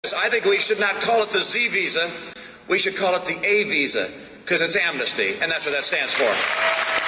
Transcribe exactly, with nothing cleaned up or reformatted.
I think we should not call it the Z visa. We should call it the A visa, because it's amnesty, and that's what that stands for.